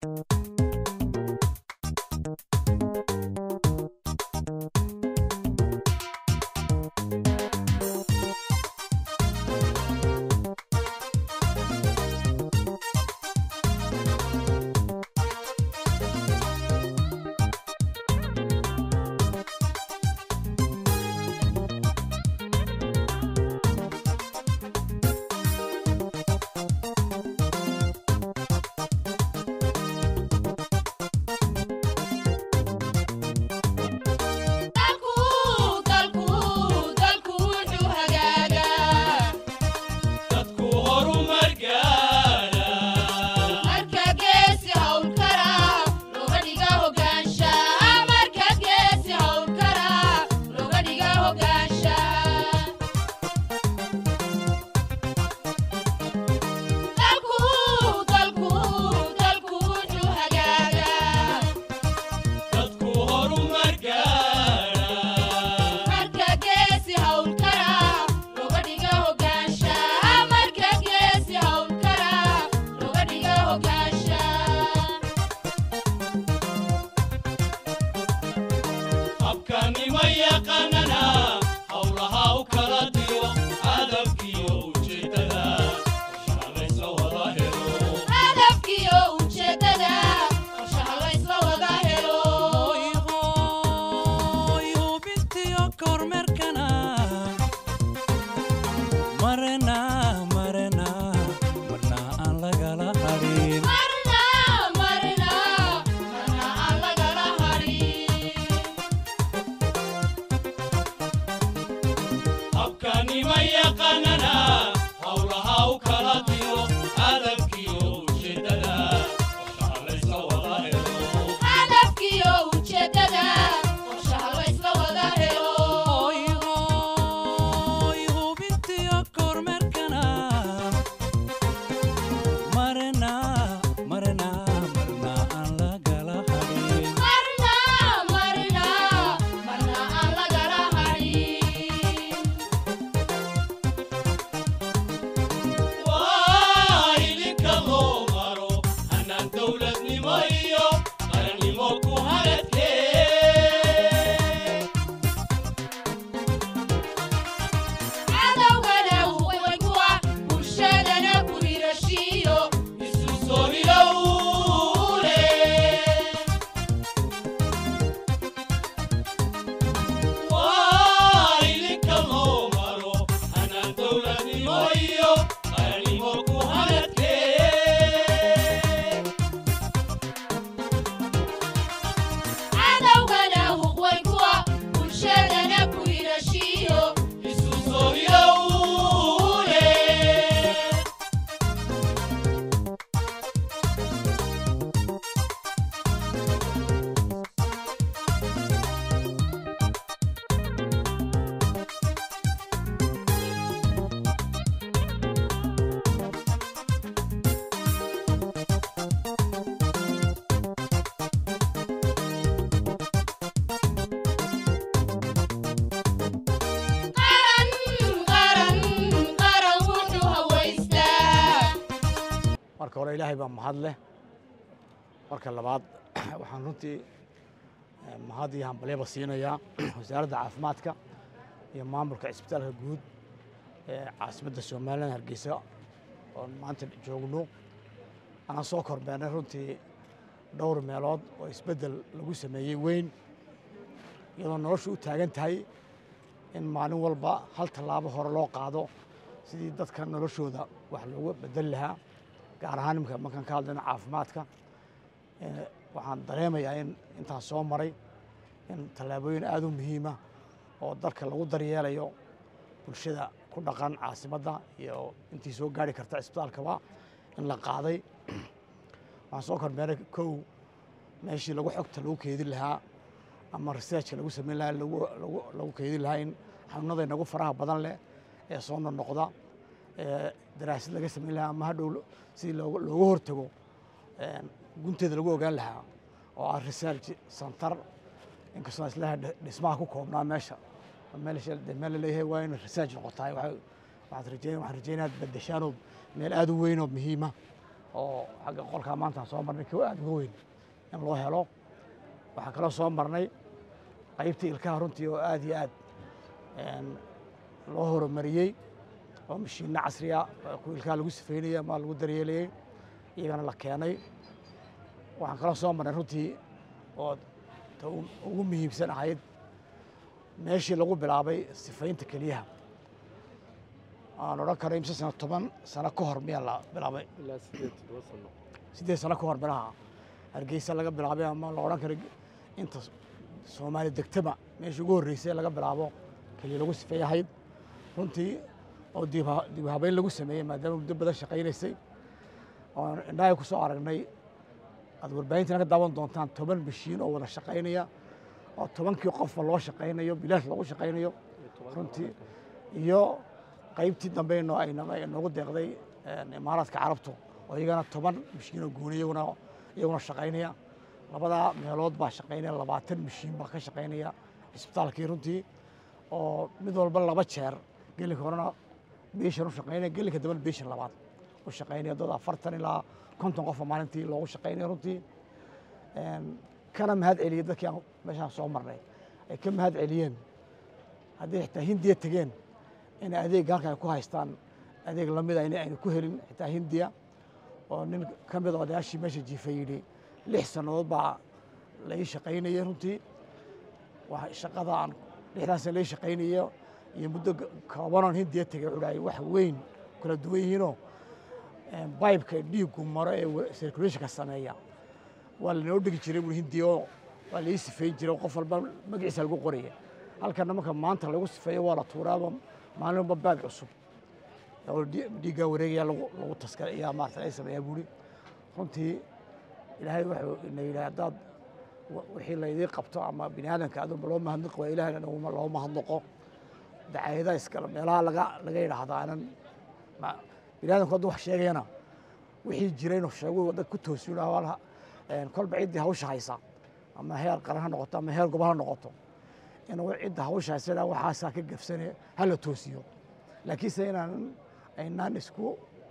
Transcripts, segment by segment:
marka hore ilaahay baa mahad leh marka labaad waxaan runtii mahad iyo hambalyo siinayaa wasaaradda caafimaadka iyo maamulka isbitaalka guud ee caasimadda Soomaaliland Hargeysa oo maanta joogno ana soo kormeernay runtii dhowr meelood oo isbedel lagu sameeyay weyn iyadoo noloshu u taagan tahay in maalin walba hal tallaabo hore loo qaado sidii dadka noloshooda wax loogu bedel lahaa gaar ahaan markaan ka hadlayno caafimaadka waxaan dareemayaa in intaan soo maray in tallaabooyin aad u muhiim ah oo dalka lagu daryeelayo bulshada ku dhaqan caasimadda iyo intii soo gaari karta isbitaalkaba in la qaaday waxaan soo kormeeray kow meeshii lagu xogta lagu keedin lahaa ama research lagu sameyn lahaa lagu keedin lahaa in xanuunada inagu faraha badan leh ee soo noqda daraasad laga sameyn lahaa ama hadhow si looga hortago gunteeda lagu ogaan lahaa oo ah research center inkastoo islaha dhismaha ku koobnaa meesha meel leeyahay waa in research noqotaa waxaan rajeynayaa bedeshaano meel aad u weyn oo muhiim ah oo xagga qolkaa maanta soo marnay kii aad uga weyn in loo helo. waxaan kaloo soo marnay qaybtii ilkaha runtii oo aad iyo aad loo horumariyey oo mashiinno casriya kuwa ilkaha lagu sifeynaya ama lagu daryeelayey iyagana la keenay. waxaan kaloo soo marnay runtii oo ugu muhiimsan ahayd meeshii lagu bilaabay sifaynta keliyaha. aan odhan karo imse sano 10 sano ka hor miyaa la bilaabay ilaa 8 sano 8 sano ka hor bilaha Hargeysa laga bilaabay ama la odhan karo inta Soomaali degtaba meeshii ugu horreysay laga bilaabo keliya lagu sifeeyahayd runtii oo dib habeyn lagu sameeyey maadaama muddo badan shaqaynaysay oo indhaha ku soo aragnay aad warbaahinta ka daawan doontaan 10 mashiin oo wada shaqaynaya oo 10kii qofba loo shaqaynayo bilaash lagu shaqaynayo runtii iyo qaybtii dambe ay noogu deeqday imaaraadka carabtu oo iyagana 10 mashiin oo gooni iyaguna shaqaynaya. labada meelood baa shaqaynaya 20 mashiin baa ka shaqaynaya isbitaalkii runtii oo mid walba 2 jeer gelinka horena beeshan u shaqaynaya gelinka dambe beeshan labaad u shaqaynaya dad 40 ilaa 50 qof maalintii loogu shaqaynaya runtii. kana mahad celiyay dadkii aan meeshaan soo marnay ay ka mahad celiyeen haddii xitaa Hindiya tageen in adeeg halkan ay ku haystaan adeeg la mid ah ayna ku helin xitaa Hindiya oo nin ka mid ah odayaashii meesha jiifay yidhi 6 sannadood baa la ii shaqaynayay runtii. waxa shaqada aan 6daas la ii shaqaynayo iyo muddo kooban Hindiya tagay wuxuu dhahay wax weyn kala duwan yihiinoo baybka dhiiggu maro ee circulation-ka sameeya waa la noo dhigi jiray Hindiya oo waa la ii sifeyn jiray qof walba magaciisa lagu qoraya. halkan marka maanta lagu sifeeyo waa la tuuraaba maalin walba baag cusub oo dhiigga wareegaya lagu taskariyaa maarta ay sameeyaa buuri. runtii ilaahay wuxuu inay hadaad wixii la idin qabto ama bini'aadamka aad loo mahadnaqo ilaahayna loo mahadnaqo dacaayada iskala meelaha laga yiraahdaa anan bini'aadamku haduu wax sheegayna wixii jiray inuu sheego dad ku toosiyay walaha kolba cidii hawsha haysa ama heer qaran ha noqoto ama heer gobol ha noqoto inuu cidda hawsha haysa waxaas ka gafsanay hala toosiyo. laakiin saynan aynaan isku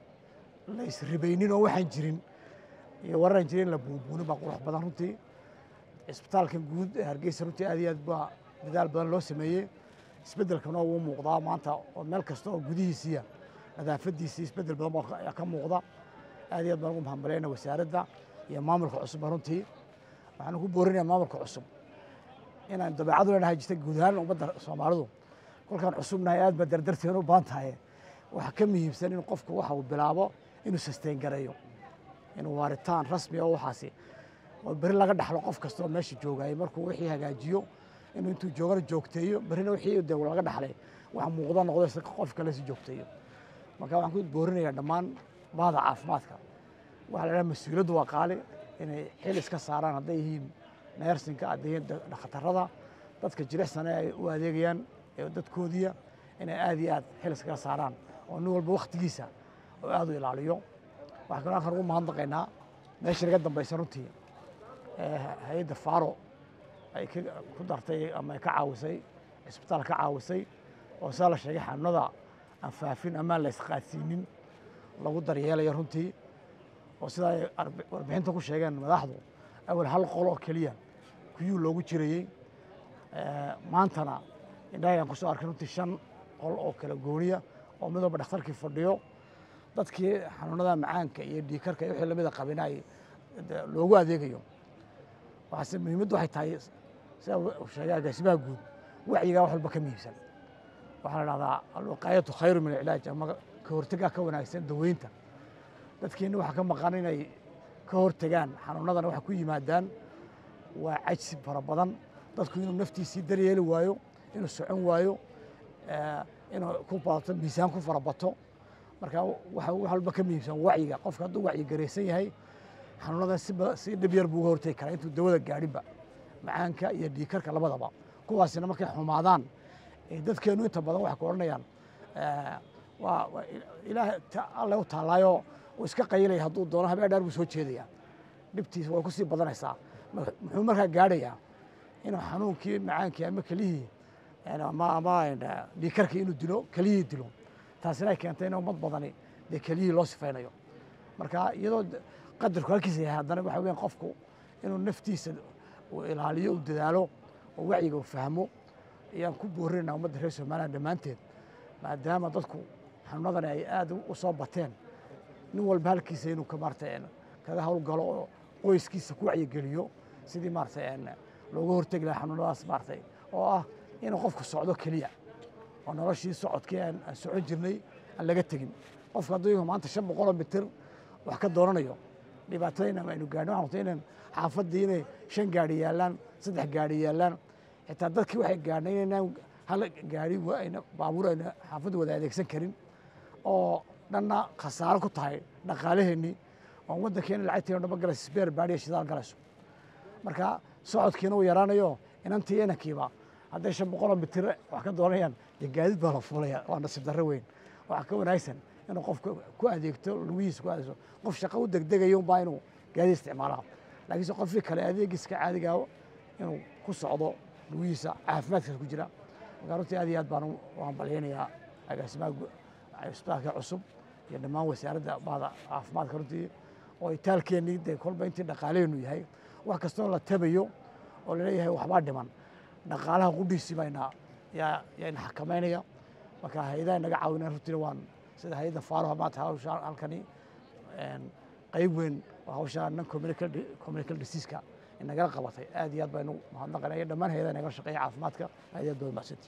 la isribaynin oo waxaan jirin iyo waran jirin la buubuunin baa qurux badan runtii. isbitaalkan guud ee Hargeysa runtii aad iyo aad baa dadaal badan loo sameeyey. isbeddelkana wuu muuqdaa maanta oo meel kasta oo gudihiisa nadaafadiisa isbeddel badan baa ka muuqda. aad iyo aad baan ugu mahadcelinayaa wasaaradda iyo maamulka cusub runtii. waxaan ku boorinayaa maamulka cusub inaan dabeecad u leenahay jirta guud ahaan ummadda Soomaalidu kolkaan cusubnahay aad ba dardarteen u baahan tahay. waxa ka muhiimsan in qofku waxa uu bilaabo inuu sustain gareeyo inuu waaritaan rasmi ah waxaasi oo bari laga dhaxlo qof kasta oo meesha joogay markuu wixii hagaajiyo inuu intuu joogana joogteeyo barina wixii uu laga dhaxlay waxa muuqda noqdo si qof kale si joogteeyo. marka waxaan ku boorinayaa dhammaan baahda caafimaadka waxa la yiraahdaa mas'uuliyaddu waa qaali inay xil iska saaraan hadday yihiin neersinka adeegyada dhakhtarada dadka jilicsan ay u adeegayaan dadkoodiya inay aad iyo aad xil iska saaraan oo nin walba waqtigiisa oo aad u ilaaliyo. waxaan kaloo ugu mahadnaqaynaa meesha laga dambaysan runtii hay'adda Faro ay ku dartay ama ka caawisay isbitaalka ka caawisay oo sala sheegay xanuunada aan faafin ama la isqaadsiinin lagu daryeelayo runtii oo sida ay warbixinta ku sheegeen madaxdu awal hal qol oo kaliya kuyuu loogu jirayay maantana indhaha ku soo arkay runtii 5 qol oo kala gooniya oo mid walba dhakhtarkii fadhiyo dadkii xanuunada macaanka iyo dhiigkarka iyo wixii lamida qabinay loogu adeegayo. waxaase muhiimaddu waxay tahay sida uu sheegay agaasimaha guud wacyiga wax walba ka muhiimsan. waxaa la dhahdaa alwiqaayatu khayru min alcilaaj ama ka hortagga ka wanaagsan daweynta. dadkeena waxa ka maqan inay ka hortagaan xanuunadan waxa ku yimaadaan waa cajsi fara badan dadku inuu naftiisii daryeeli waayo inuu socon waayo inuu ku baato miisaan ku farabato. marka waxa walba ka muhiimsan wacyiga qofka hadduu wacyi gareysan yahay xanuunadan si dhib yar buu uga hortagi karaa intuu dawada gaadhinba macaanka iyo dhiigkarka labadaba. kuwaasina markay xumaadaan dadkeenu inta badan waxay ku odhanayaan waa ilaahay alle u taalaayo uu iska qaylaya hadduu doono habeen dheer buu soo jeedayaa dhibtiisa way ku sii badanaysaa. muxuu markaa gaadhayaa inuu xanuunkii macaankii ama kelihii ama dhiigkarkii inuu dilo kelihii dilo taasina ay keentay in ummad badani dee kelihii loo sifaynayo. marka iyadoo qadarku halkiisa yahay haddana waxa weeyaan qofku inuu naftiisa uu ilaaliyo uu dadaalo oo wacyiga uu fahmo ayaan ku boorinaynaa ummadda reer Soomaaliya dhammaanteed maadaama dadku xanuunadan ay aad u soo bateen nin walba halkiisa inuu ka maartay kaga hawlgalo oo qoyskiisa ku wacyigeliyo sidii maartay looga hortagi lahaa xanuunadaas maartay oo ah inuu qofku socdo keliya oo noloshii socodkii aan socon jirnay aan laga tegin qofku hadduu maanta 500 mitir wax ka dooranayo dhibaatooyin aynu gaadhno waxaan rabtaa inaan xaafadii inay 5 gaari yaalaan 3 gaari yaalaan xitaa dadkii waxay gaadhnay inaan hal gaari ayna baabuur ayna xaafadda wada adeegsan karin oo dhanna khasaaro ku tahay dhaqaalaheennii oo waddankeena lacagteena dhaba galayso beer baadhiya shidaal galayso marka socodkiina uu yaraanayo inantii inankiiba hadday 500 mitir wax ka doonayaan dee gaadiid baa la fuulaya waa nasiib darro weyn waxaa ka wanaagsan inuu qofka ku adeegto lugihiisa ku adeegto qof shaqo u degdegayo unbaa inuu gaadiid isticmaalaa laakiinse qofkii kale adeegiska caadiga inuu ku socdo lugihiisa caafimaadkiisa ku jira marka runtii aad iyo aad baan u hambalyaynayaa agaasimaha isbitaalka cusub iyo dhammaan wasaaradda baada caafimaadka runtii oo itaalkeennii dee kolba intii dhaqaaleynu yahay wax kastoo la tabayo oo laleeyahay waxbaa dhiman dhaqaalaha qudhiisii bayna yaa xakamaynaya marka hay-adaha naga caawinaya runtiina waan sida hay-adda faaruha maanta hawsha halkani qayb weyn oo hawsha non communicable disease-ka nagala qabatay aad iyo aad baynu mahadnaqanaya dhammaan hay-adaha nagala shaqeeya caafimaadka aad iyo aad baad mahadsantihiin